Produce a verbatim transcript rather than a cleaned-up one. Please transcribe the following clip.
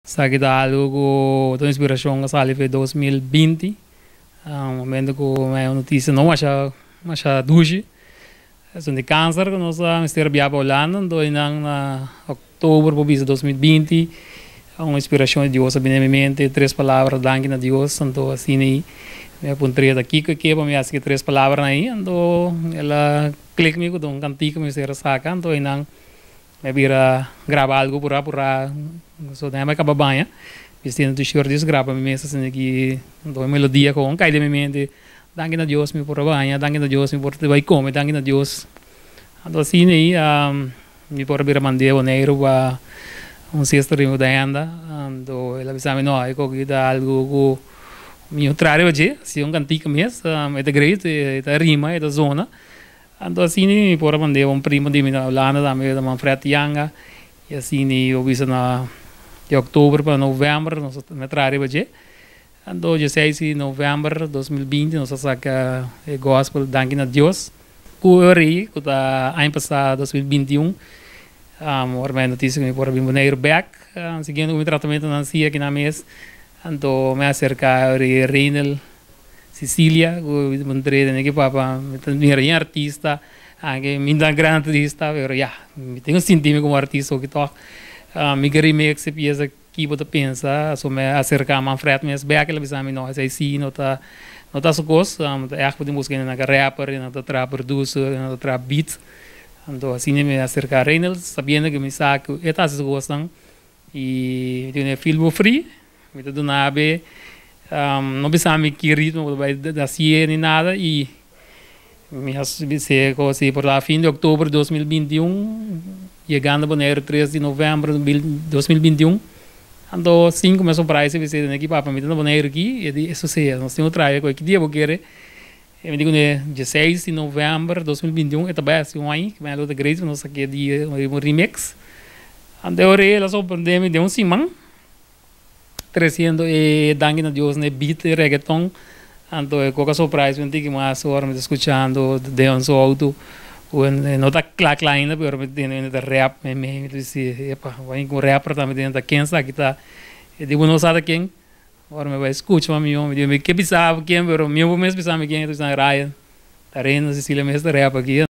Sabe que algo com inspirashon que saiu em dois mil e vinte, um momento que é uma notícia não acha acha duche, é sobre câncer que nós estamos terbiando Hulanda, então em oktober de dois mil e vinte, uma inspirashon de Deus abinamente três palavras Danki Na Dios, então assim me apontei daqui que que para me acho que três palavras aí, então ela clica me com um cantigo me ser saca, então em me vira gravar algo por lá por lá, só tem mais cababanha, vestindo de short disso grava me mesa assim que uma melodia com cai de minha mente, Danki Na Dios me por banha, Danki Na Dios me por te vai comer, Danki Na Dios, então assim aí me por vira mandei Boneiru para um sexto rimo da anda, então ela pensava não, é que dá algo que me trai hoje, se um cantigo mesmo, é de great, é da rima, é da zona. Então assim me por mandei um primo de minha Hulanda também da minha frete yanga e assim eu vi na de oktober para novembro nós me trai hoje. Então dezesseis de novembro de dois mil e vinte nós saca o gospel Danki Na Dios. O ori que tá ano passado dois mil e vinte e um um ormai notícia que me por vir Boneiru back, seguindo o meu tratamento na cia aqui na mesa. Então me acerca o Reinel Sicilia, o montrei né que papa, minha artista, anche minha grande artista, pero ya, tenho sentido como artista que toca, me queria me que se pieza que você pensa, só me acercar mais frente, mas bem aquela visão não, é assim, não tá, não tá só coisa, é que podemos música na rapper, na tra producer, na tra beat, então assim me acercar Reinel, sabendo que me saco, é tá se gostam e tem um filme free, me dá do nabe. Um, não pensava que ritmo vai dar cia nem nada e me se assim por lá fim de outubro de dois mil e vinte e um chegando a Boneiru três de novembro de dois mil e vinte e um então assim começou para esse você né que para mim na Boneiru aqui e isso se nós temos trabalho com que dia vou querer eu me digo né dezesseis de novembro de dois mil e vinte e um é também assim um aí que vai lutar great nós aqui dia um remix então eu ela só pandemia de um semana trazendo e Danki Na Dios ne beat reggaeton então é qualquer surpresa eu tenho mais hora me escutando de um só auto não tá claro claro ainda pero me tem ainda rap me me disse epa vai com rap também dentro da Kensa que tá eu digo não sabe quem agora me vai escutar me me digo me que pensava quem pero meu mesmo pensava quem então na raia tá rendo Sicilia mesmo rap aqui